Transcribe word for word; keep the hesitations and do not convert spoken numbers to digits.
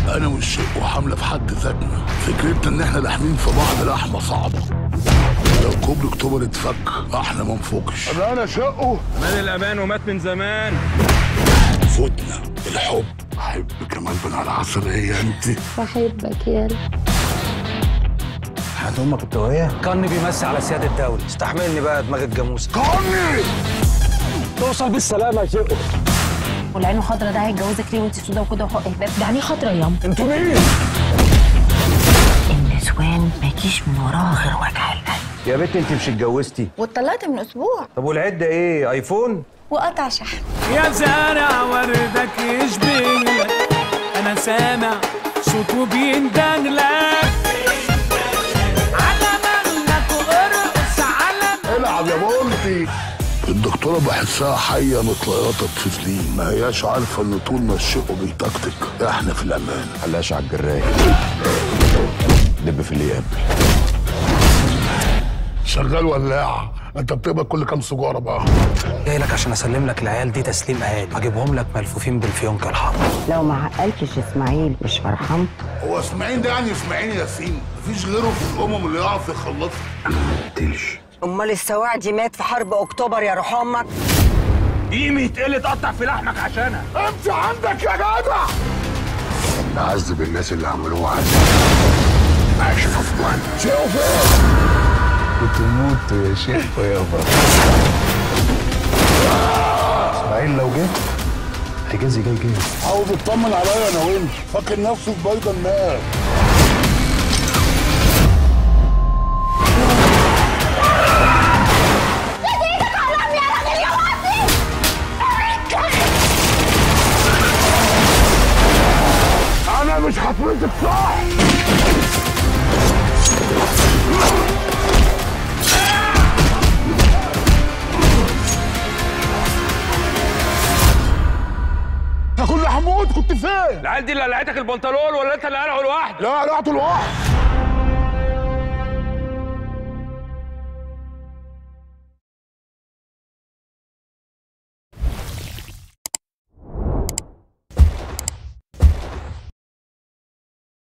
انا والشق وحمله في حد ذاتنا فكرتنا ان احنا لاحمين في بعض لحمه صعبه. لو كوبري اكتوبر اتفك احنا ما نفوقش. انا انا شقه مان الامان ومات من زمان. فوتنا الحب. احب كمال بن على العسل. هي انت بحبك يا حياة امك التوهيه كان بيمسي على سياده الدوله. استحملني بقى دماغ الجاموسه. كوني توصل بالسلامه يا شقه. والعين خضرا ده هيتجوزك ليه وانت سودا وكده وحق اهباب؟ ده عينيه خضرا ياما. انتوا مين؟ النسوان ما يجيش من وراها غير وجع القلب. يا بنت انت مش اتجوزتي؟ واتطلقت من اسبوع. طب والعده ايه؟ ايفون؟ وقطع شحن. يا زارع وردك يشبهلك، انا سامع صوته بيندهلك على مالك وارقص على العب يا بونتي. الدكتوره بحسها حيه متليطه بفلين، ما هياش عارفه ان طول ما الشق بيتكتك احنا في الامان. خلاش على الجرايه دب في اللي يقبل. شغال ولاعه. انت بتقبض كل كام سجاره بقى؟ جاي لك عشان اسلم لك العيال دي تسليم اهالي، هجيبهم لك ملفوفين بالفيونكه الحمراء. لو ما عقلتش اسماعيل مش هرحمه. هو اسماعيل ده يعني اسماعيل ياسين؟ مفيش غيره في الامم اللي يعرف يخلصها. انا ما قلتلش. امال السواعدي مات في حرب اكتوبر يا روح امك. قيمة تقل تقطع في لحمك عشانها. انت عندك يا جدع. نعذب الناس اللي عملوه عذاب. عايش في افوان. شوف وتموت يا شيخ يابا. اسماعيل لو جه حجازي جاي جاي. عاوز اطمن عليا انا وانت. فاكر نفسه في بيض النار. انا مش هتمسك صح. انا كنت هموت. كنت فين؟ العيال دي اللي قلعتك البنطلون ولا انت اللي قلعه لوحدك؟ لا قلعته لوحدي.